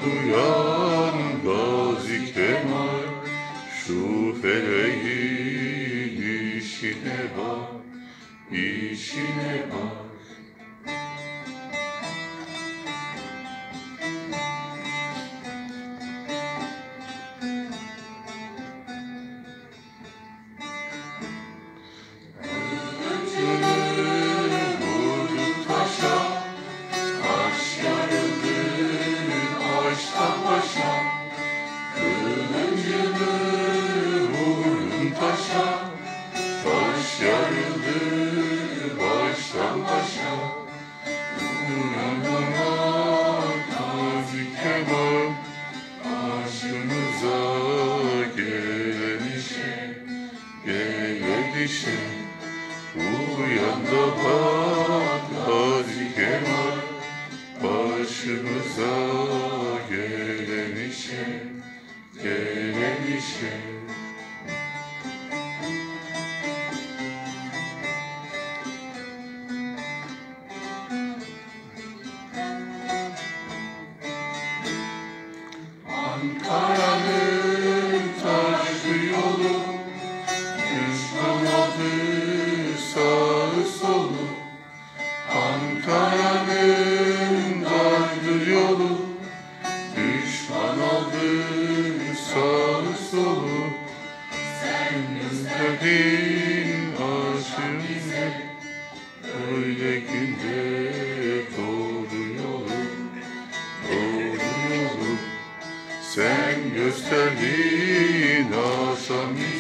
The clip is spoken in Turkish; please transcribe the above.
uyan Gazi Kemal, şu feleğin işine bak, işine bak. Taş yarıldı baştan başa, uyanana Gazi Kemal, başımıza gelişe, gelişe. Uyan da bak Gazi Kemal, başımıza gelişe, gelişe. Ankara'nın taşlı yolu, düşman aldı sağı solu. Ankara'nın dardı yolu, düşman aldı sağı solu. Sen gösterdin aşkın bize, öyle günde doğru yolu, doğru yolu. Sen gösterdin Hasan bize.